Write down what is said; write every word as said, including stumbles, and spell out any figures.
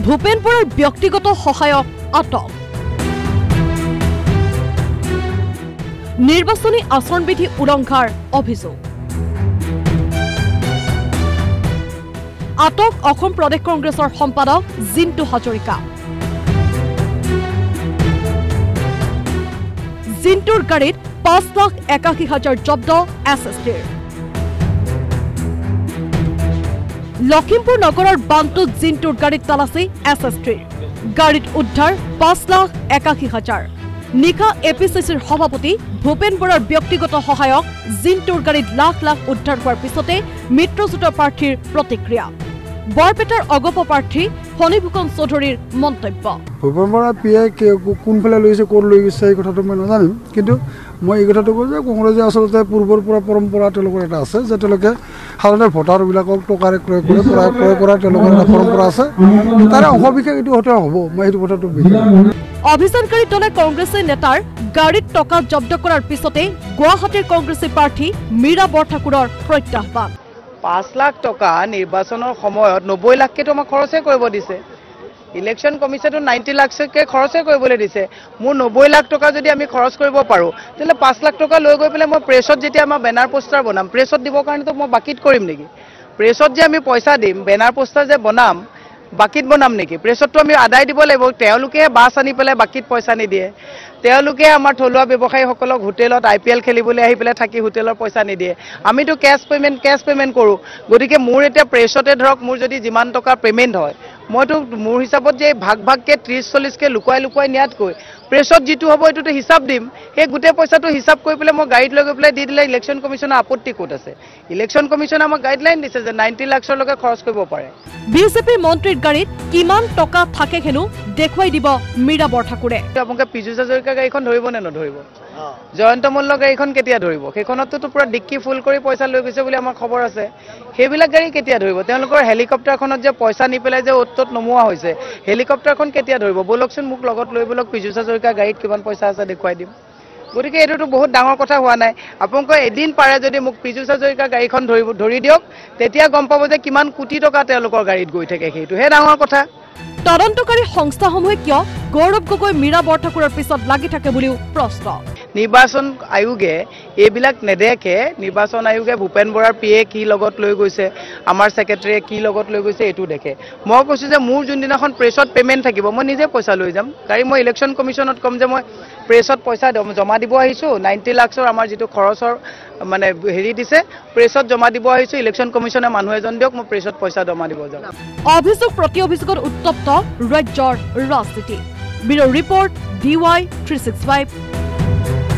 ভূপেন বৰাৰ ব্যক্তিগত সহায়ক আটক। নিৰ্বাচনী আচৰণবিধি উলংঘাৰ অভিযোগ। আটক অসম প্ৰদেশ কংগ্ৰেছৰ সম্পাদক জিন্তু হাজৰিকা। জিন্তুৰ গাড়ীত পাঁচ লাখ একাশী হাজাৰ জব্দ এছ এছ টিৰ। লখিমপুৰ নগৰৰ বানটোত জিন্তুৰ গাড়ীত তালাচী এছ এছ টিৰ। গাড়ীত উদ্ধাৰ পাঁচ লাখ একাশী হাজাৰ। নিশা এ পি চি চিৰ সভাপতি ভূপেন বৰাৰ ব্যক্তিগত সহায়ক জিন্তুৰ গাড়ীত লাখ লাখ উদ্ধাৰ হোৱাৰ পিছতে মিত্ৰজোঁটৰ প্ৰাৰ্থীৰ প্ৰতিক্ৰিয়া। বৰপেটাৰ অগপ প্ৰাৰ্থী ফণীভূষণ চৌধুৰীৰ মন্তব্য। ভূপেন বৰা পি এ কোনফালে লৈছে ক'ত লৈ গৈছে এই কথাটো মই নাজানিম, কিন্তু মই এই কথাটো কওঁ যে কংগ্ৰেছে আচলতে পূৰ্বৰ পৰা পৰম্পৰা তেওঁলোকৰ এটা আছে যে তেওঁলোকে সাধাৰণতে ভোটাৰবিলাকক টকাৰে ক্ৰয় কৰে, ক্ৰয় ক্ৰয় কৰাৰ তেওঁলোকৰ এটা পৰম্পৰা আছে। তাৰে অংশ বিশেষ এইটো হতে হ'ব, মই সেইটো কথাটো বুজিম। অভিযানকাৰী দলে কংগ্ৰেছী নেতাৰ গাড়ীত টকা জব্দ কৰাৰ পিছতে গুৱাহাটীৰ কংগ্ৰেছী প্ৰাৰ্থী মীৰা বৰঠাকুৰৰ প্ৰত্যাহ্বান। পাঁচ লাখ টকা নিৰ্বাচনৰ সময়ত নব্বৈ লাখকেতো আমাক খৰচে কৰিব দিছে। ইলেকশ্যন কমিশ্যনটো নাইণ্টি লাখকে খৰচে কৰিবলৈ দিছে। মোৰ নব্বৈ লাখ টকা যদি আমি খৰচ কৰিব পাৰোঁ, তেতিয়াহ'লে পাঁচ লাখ টকা লৈ গৈ পেলাই মই প্ৰেছত যেতিয়া আমাৰ বেনাৰ পোষ্টাৰ বনাম, প্ৰেছত দিবৰ কাৰণেতো মই বাকীত কৰিম নেকি? প্ৰেছত যে আমি পইচা দিম, বেনাৰ পোষ্টাৰ যে বনাম, বাকীত বনাম নেকি? প্ৰেছতটো আমি আদায় দিব লাগিব। তেওঁলোকে বাছ আনি পেলাই বাকীত পইচা নিদিয়ে। তেওঁলোকে আমাৰ থলুৱা ব্যৱসায়ীসকলক হোটেলত আই পি এল খেলিবলৈ আহি পেলাই থাকি হোটেলৰ পইচা নিদিয়ে। আমিতো কেছ পে'মেণ্ট কেছ পে'মেণ্ট কৰোঁ। গতিকে মোৰ এতিয়া প্ৰেছতে ধৰক মোৰ যদি যিমান টকা পে'মেণ্ট হয়, মইতো মোৰ হিচাপত যে ভাগ ভাগকৈ ত্ৰিছ চল্লিছকৈ লুকুৱাই লুকুৱাই নিয়াতকৈ প্ৰেছত যিটো হ'ব এইটোতো হিচাপ দিম। সেই গোটেই পইচাটো হিচাপ কৰি পেলাই মই গাড়ীত লৈ গৈ পেলাই দি দিলে ইলেকশ্যন কমিশ্যনৰ আপত্তি ক'ত আছে? ইলেকশ্যন কমিশ্যনে আমাক গাইডলাইন দিছে যে নাইণ্টি লাখছলৈকে খৰচ কৰিব পাৰে। বিজেপিৰ মন্ত্ৰীৰ গাড়ীত কিমান টকা থাকে হেনো দেখুৱাই দিব মীৰা বৰঠাকুৰে। আপোনালোকে পীযুষ হাজৰিকা গাড়ীখন ধৰিব নে নধৰিব? জয়ন্ত মল্ল গাড়ীখন কেতিয়া ধৰিব? সেইখনততো পুৰা ডিক্কি ফুল কৰি পইচা লৈ গৈছে বুলি আমাৰ খবৰ আছে। সেইবিলাক গাড়ী কেতিয়া ধৰিব? তেওঁলোকৰ হেলিকপ্টাৰখনত যে পইচা নি পেলাই যে অ'ত ত'ত নমোৱা হৈছে, হেলিকপ্টাৰখন কেতিয়া ধৰিব? বলকচোন মোক লগত লৈ বলক, পীযুষ হাজৰিকা গাড়ীত কিমান পইচা আছে দেখুৱাই দিম। গতিকে এইটোতো বহুত ডাঙৰ কথা হোৱা নাই। আপোনালোকে এদিন পাৰে যদি মোক পীযুষ হাজৰিকা গাড়ীখন ধৰিব ধৰি দিয়ক, তেতিয়া গম পাব যে কিমান কোটি টকা তেওঁলোকৰ গাড়ীত গৈ থাকে। সেইটোহে ডাঙৰ কথা। তদন্তকাৰী সংস্থাসমূহে কিয় গৌৰৱ গগৈ মীৰা বৰঠাকুৰৰ পিছত লাগি থাকে বুলিও প্ৰশ্ন। নিৰ্বাচন আয়োগে এইবিলাক নেদেখে। নিৰ্বাচন আয়োগে ভূপেন বৰাৰ পি এ কি লগত লৈ গৈছে, আমাৰ ছেক্ৰেটাৰীয়ে কি লগত লৈ গৈছে এইটো দেখে। মই কৈছোঁ যে মোৰ যোনদিনাখন প্ৰেছত পে'মেণ্ট থাকিব, মই নিজে পইচা লৈ যাম। গাড়ী মই ইলেকশ্যন কমিশ্যনত ক'ম যে মই প্ৰেছত পইচা জমা দিব আহিছোঁ, নাইণ্টি লাখছৰ আমাৰ যিটো খৰচৰ মানে হেৰি দিছে, প্ৰেছত জমা দিব আহিছোঁ। ইলেকশ্যন কমিশ্যনে মানুহ এজন দিয়ক, মই প্ৰেছত পইচা জমা দিব যাম। অভিযোগ প্ৰতি অভিযোগত উত্তপ্ত ৰাজ্যৰ ৰাজনীতি। Bureau report D Y three six five.